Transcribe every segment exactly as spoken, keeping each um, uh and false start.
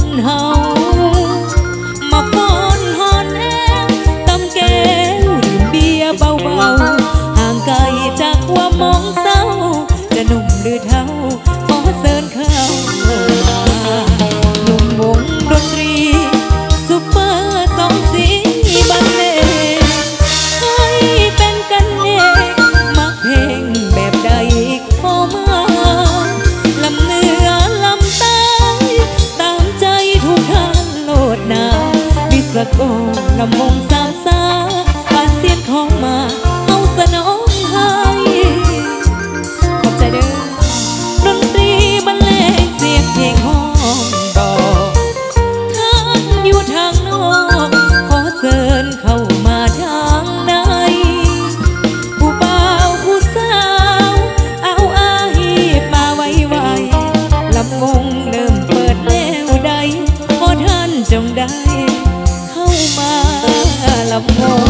เฮามาฟ้อนฮอนแอตำแก้วดื่มเบียร์เบาๆห่างไกลจากความมองเศร้าจะหนุ่มหรือเท่าขอเชิญเข้ามาหนุ่มวงดนตรีซุปเปอร์สองสีบรรเลงให้เป็นกันเองมักเพลงแบบใดขอมาลำเนื้อลำตายตามใจทุกท่านโลดนาวิสโกลำวงสามสาอาเซียนของมาเอาสนองให้ขอบใจเด้อดนตรีบรรเลงเสียงเพลงห้องดอกท่านอยู่ทางนอกขอเชิญเข้ามาทางในผู้บ่าวผู้สาวเอาอาหีบมาไว้ไว้ลำวงเริ่มเปิดแล้วใดขอท่านจงได้เข้ามาลำวง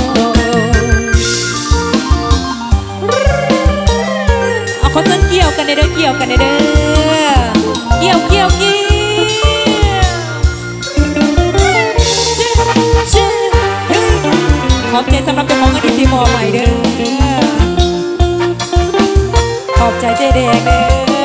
เอาขอเชิญเกี่ยวกันเด้อเกี่ยวกันเด้อเกี่ยวเกี่ยวเกี่ยวขอบใจสำหรับเจ้าของเงินที่มอบให้เด้อขอบใจเจ๊แดงเด้อ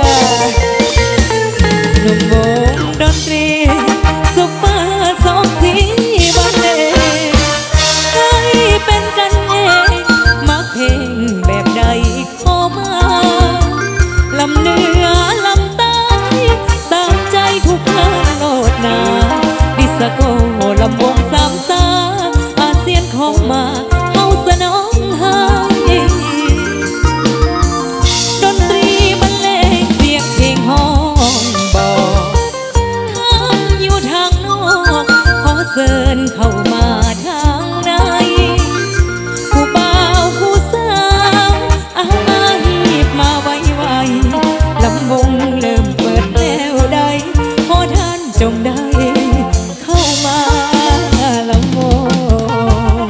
หนุ่มวงดนตรีซุปเปอร์สองสีบรรเลงให้เป็นกันเองมักเพลงแบบใดขอมาลำเนื้อลำตายตามใจทุกท่านโลดนาดิสโกลำวงสามสาอาเซียนของมาเฮาสนองให้ดนตรีบรรเลงเสียงเพลงห้องบอกท่านอยู่ทางนอกขอเชิญเข้ามาทางในผู้บ่าวผู้สาวอาหีบมาไว้ไว้ลำวงเริ่มเปิดแล้วได้ขอท่านจงได้เข้ามาลำวง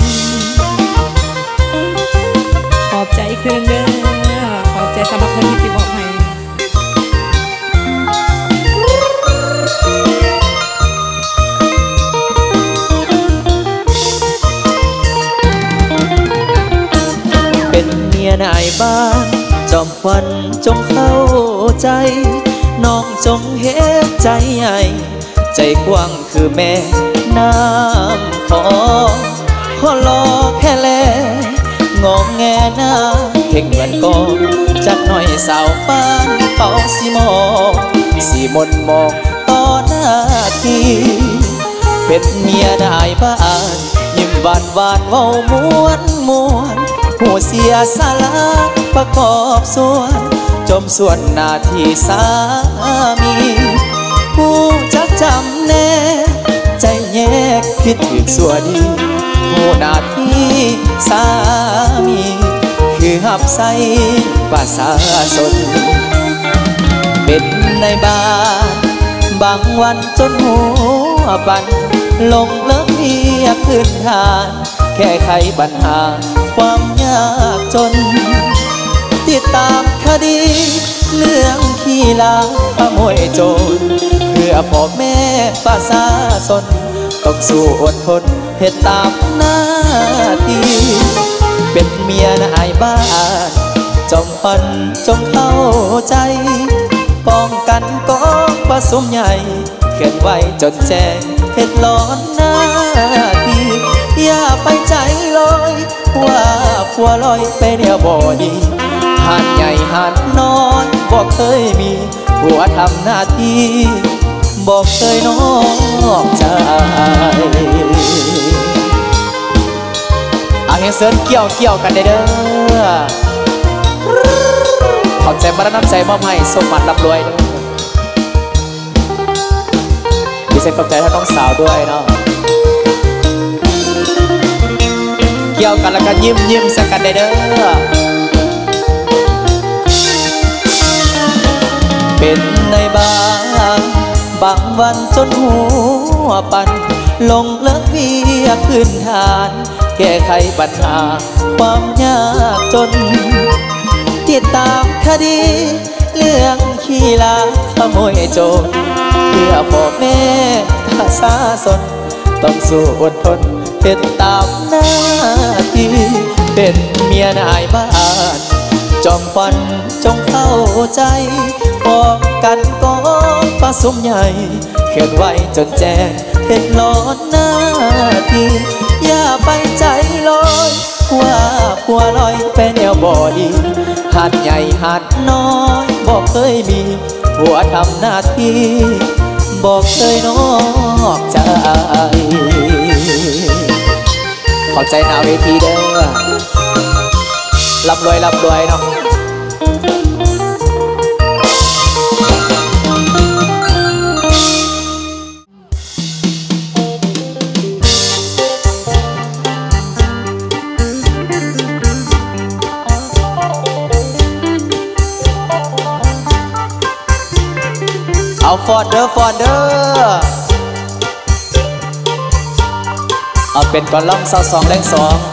ขอบใจเครื่องเด้อขอบใจสำหรับคนที่บอกให้เป็นเมียนายบ้านจอมควันจงเข้าใจน้องจงเห็นใจใหญ่ใจกว้างคือแม่น้ำขอขอรอแค่แลงองแงหน้าเข่งเหมือนกองจากหน่อยสาวบ้านเป่าสีมองสีมนมองต่อหน้าทีเป็นเมียนายบ้านยิ้มหวานหวานเว้าม้วนม้วนหัวเสียสาระประกอบส่วนจมส่วนหน้าที่สามีผู้จักจำแน่ใจแยกคิดถึงส่วนดีผู้หน้าที่สามีคือหับใส่ประชาชนเป็นในบ้านบางวันจนหัวปันลงเลิกเรียกขึ้นทานแค่ไขปัญหาความยากจนติดตามคดีเรื่องขี้ลาขโมยโจรเพื่อพ่อแม่ประชาชนต้องสู้อดทนเหตุตามหน้าที่เป็นเมียนายบ้านจอมขวัญจงเข้าใจป้องกันกองผสมใหญ่เขียนไว้จนแจ้งเหตุร้อนหน้าที่อย่าไปใจลอยว่าผัวลอยไปเดียวบ่ดีหาดใหญ่หาดน้อยบอกเคยมีผัวทำหน้าที่บอกเคยนอกใจเอาให้เสิร์นเกี่ยวเกี่ยวกันเด้อขอบใจมาน้ำใจมอบให้สมบัติรับรวยด้วยดีใจขอบใจท่านน้องสาวด้วยเนาะเกี่ยวกันแล้วก็ยิ้มยิ้มสักกันเด้อเป็นในบ้านบางวันจนหัวปันลงเลิกเรียกขึ้นทานแก้ไขปัญหาความยากจนติดตามคดีเรื่องขี้ลาขโมยโจรเพื่อพ่อแม่ทซาสนต้องสู้อดทนเฮ็ดตามหน้าที่เป็นเมียนายบ้านจอมฟันจงเข้าใจบอกกันก่อนฟ้าสมใหญ่เขียนไว้จนแจ้งเห็นล้อนหน้าที่อย่าไปใจลอยว่าผัวลอยเป็นแนวบ่ดีหาดใหญ่หาดน้อยบอกเคยมีผัวทำหน้าที่บอกเคยนอกใจขอบใจหน้าเวทีเด้อรับรวยรับรวยเนาะเอาฟอดเด้อฟอดเด้อเอาเป็นกอล่องเศร้าสองแรงสอง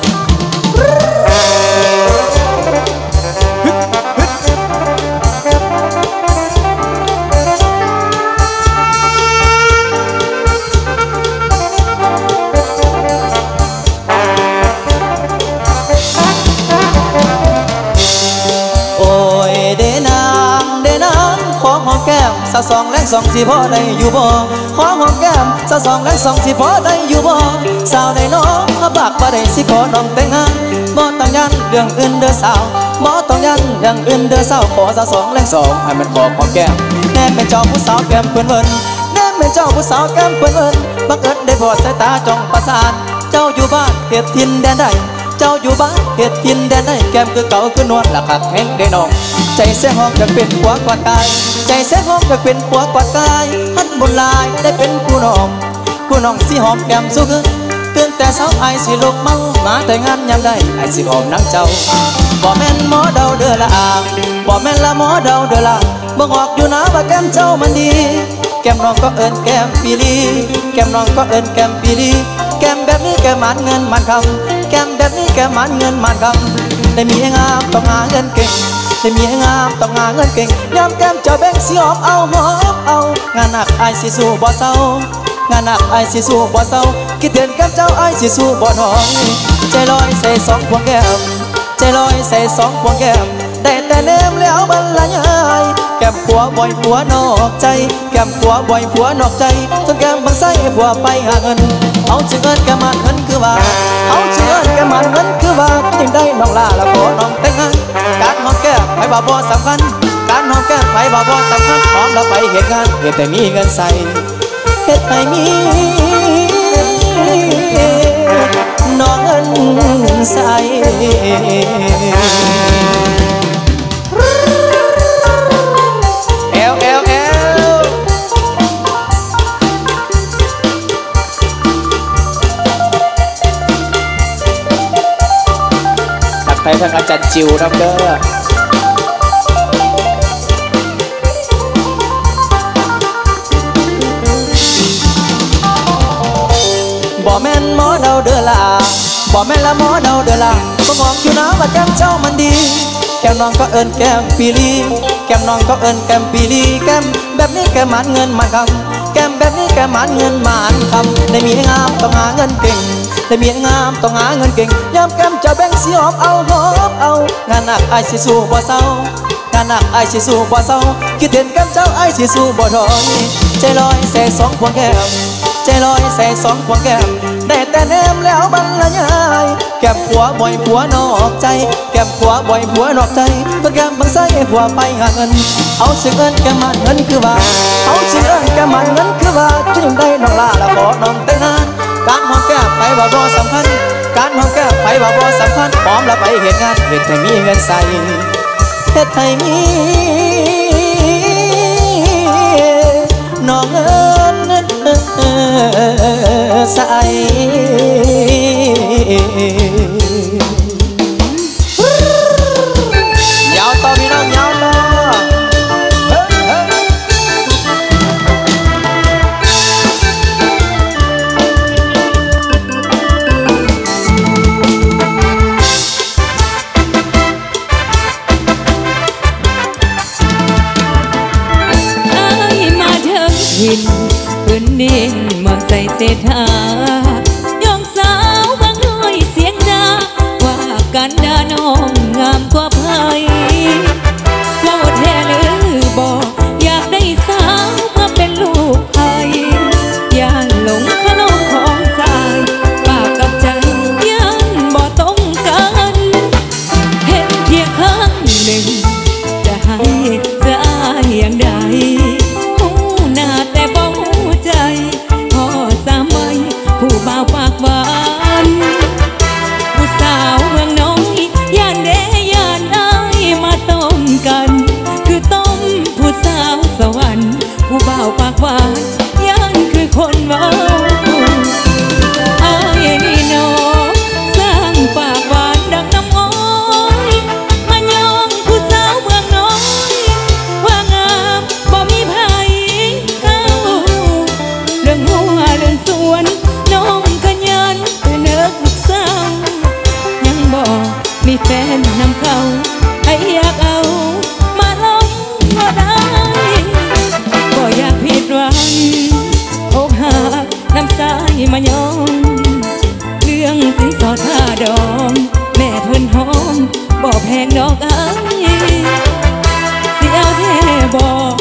โอ้ยเดนางเดนางขอหอมแก้มสะสองแรงสองสิพอได้อยู่บ่ขอหอมแก้มสะสองแรงสองสิพอได้อยู่บ่สาวได้น้องมาบากบ่ได้สิขอน้องแต่งงานบ่ต้องยันเรื่องอื่นเด้อสาวบ่ต้องยันเรื่องอื่นเด้อสาวขอสะสองแรงสองให้มันขอหอมแก้มแน่เป็นเจ้าผู้สาวแก้มเพิ่นเพิ่นแน่เป็นเจ้าผู้สาวแก้มเพิ่นเพิ่นบังเอิญได้พอสายตาจ้องประสานเจ้าอยู่บ้านเฮ็ดทินแดนใดเจ้าอยู่บ้านเฮ็ดทินแดนใดแก้มคือเก่าคือนวลละคักแห้งได้น้องใจเสียหอมอยากเป็นผัวกอดกายใจเสียหอมอยากเป็นผัวกอดกายหันบนลายได้เป็นผู้น้องผู้น้องสิหอมแก้มสุกเกินแต่สาวไอสิลูกเมามาแต่งานยามใดไอสิหอมนางเจ้าบ่แม่นหมอเดาเด้อละอ่างบ่แม่นละหมอเดาเด้อละบ่ออกอยู่นะว่าแก้มเจ้ามันดีแก้มน้องก็เอิ้นแก้มปีลีแก้มน้องก็เอิ้นแก้มปีลีแก้มแบบนี้แก้มมันเงินมันคำแก้มแบบนี้แก้มมันเงินมันคำได้มีงามต้องหาเงินเก่งได้มีงามต้องหาเงินเก่งยามแก้มเจ้าแบ่งสิหอมเอาหอมเอางานหนักไอสิสู้บ่เศร้างานหนักไอสิสู้บ่เศร้าคิดถึงแก้มเจ้าไอสิสู้บ่น้อยใจลอยใส่สองพวงแก้มใจลอยใส่สองพวงแก้มได้แต่เนมแล้วบรรลัยแก้มผัวบ่อยผัวนอกใจแก้มผัวบ่อยผัวนอกใจจนแก้มบังไส้ผัวไปหาเงินเอาชื่อเอิ้นแก้มมันเงินคือว่าเอาชื่อเอิ้นแก้มมันเงินคือว่าจึงได้น้องลาแล้วขอน้องแต่งงานการหอมแก้มไปบ่บ่สำคัญการหอมแก้มไปบ่บ่สำคัญหอมแล้วไปเหตุงานเหตุแต่มีเงินใส่เหตุไปมีน้องเงินใส่เอวเอวเอวทักทายทางอาจารย์จิวน้ำเด้อบ่แม่นหมอเดาเด้อล่ะบ่แม่นละหมอเดาเด้อล่ะบ่งอกอยู่นะว่าแก้มเจ้ามันดีแก้มน้องก็เอิ้นแก้มปีลีแก้มน้องก็เอิ้นแก้มปีลีแก้มแบบนี้แก้มมันเงินมันคำแก้มแบบนี้แก้มมันเงินมันคำได้มีงามต้องหาเงินเก่งได้มีงามต้องหาเงินเก่งยามแก้มเจ้าแบ่งสิหอมเอาหอมเอางานหนักไอสิสู้บ่เศร้างานหนักไอสิสู้บ่เศร้าคิดเห็นแก้มเจ้าไอสิสู้บ่ถอยใจลอยใส่สองพวงแก้มใจลอยใส่สองพวงแก้มได้แต่เนมแล้วบรรลัยแก้มผัวบ่อยผัวนอกใจแก้มผัวบ่อยผัวนอกใจก็แก้มบังไส้ผัวไปหาเงินเอาชื่อเอิ้นแก้มมันเงินคือว่าเอาชื่อเอิ้นแก้มมันเงินคือว่าจึงได้น้องลาแล้วขอน้องแต่งงานการหอมแก้มไปบ่บ่สำคัญการหอมแก้มไปบ่บ่สำคัญหอมแล้วไปเหตุงานเหตุให้มีเงินใส่เหตุให้มีน้องเอิ้นใส่ยาวต่อพี่น้องยาวต่อไอ้มาเถิงหินพื้นดินเมืองใส่เศรษฐายองสาวบางน้อยเสียงดาว่ากันดาน้องงามกว่าไผว่าแท้หรือบอกอยากได้สาวมาเป็นลูกไผอย่าหลงขนมของสายปากกับใจยังบ่ตรงกันเห็นเพียงครั้งหนึ่งจะให้จะอายอย่างใดหูหน้าแต่บ่หูใจพอสามใบผู้บ่าวปากหวานผู้สาวเมืองน้อยย่านเดย่านอายมาต้มกันคือต้มผู้สาวสวรรค์ผู้บ่าวปากหวานย่านคือคนเว้าอายนี่น้องสร้างปากหวานดังน้ำอ้อยมายองผู้สาวเมืองน้อยว่างามบ่มีไผเข้าเรื่องหัวเรื่องสวนน้องขยันแต่เนิกเศร้ายังบอกมีแฟนนำเขาให้อยากเอามาลงก็ได้ก็อยากผิดหวังอกหักน้ำใจมายองเรื่องสินสอดท่าดองแม่เพิ่นหอมบ่แพงดอกเอ้ยสิเอาแท้บอก